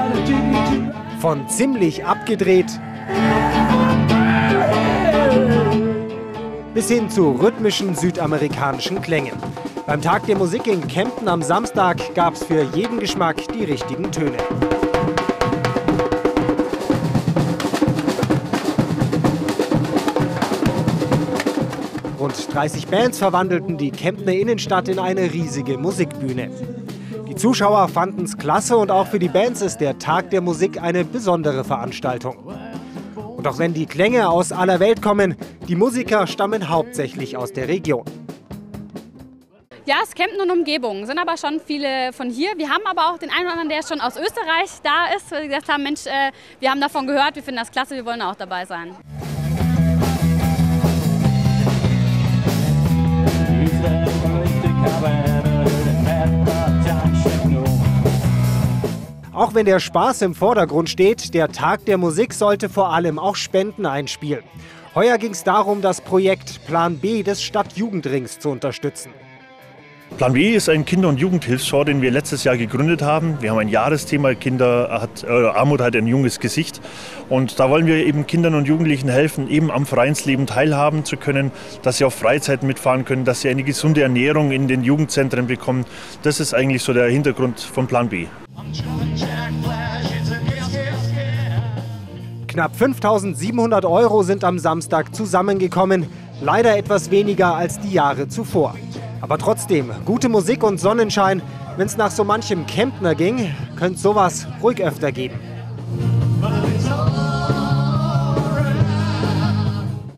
Von ziemlich abgedreht bis hin zu rhythmischen südamerikanischen Klängen. Beim Tag der Musik in Kempten am Samstag gab es für jeden Geschmack die richtigen Töne. Rund 30 Bands verwandelten die Kemptner Innenstadt in eine riesige Musikbühne. Die Zuschauer fanden es klasse und auch für die Bands ist der Tag der Musik eine besondere Veranstaltung. Und auch wenn die Klänge aus aller Welt kommen, die Musiker stammen hauptsächlich aus der Region. Ja, es ist Kempten und Umgebung, sind aber schon viele von hier. Wir haben aber auch den einen oder anderen, der schon aus Österreich da ist, weil sie gesagt haben, Mensch, wir haben davon gehört, wir finden das klasse, wir wollen auch dabei sein. Auch wenn der Spaß im Vordergrund steht, der Tag der Musik sollte vor allem auch Spenden einspielen. Heuer ging es darum, das Projekt Plan B des Stadtjugendrings zu unterstützen. Plan B ist ein Kinder- und Jugendhilfsfonds, den wir letztes Jahr gegründet haben. Wir haben ein Jahresthema, Armut hat ein junges Gesicht. Und da wollen wir eben Kindern und Jugendlichen helfen, eben am Vereinsleben teilhaben zu können, dass sie auf Freizeiten mitfahren können, dass sie eine gesunde Ernährung in den Jugendzentren bekommen. Das ist eigentlich so der Hintergrund von Plan B. Knapp 5.700 € sind am Samstag zusammengekommen, leider etwas weniger als die Jahre zuvor. Aber trotzdem, gute Musik und Sonnenschein, wenn es nach so manchem Kemptner ging, könnte es sowas ruhig öfter geben.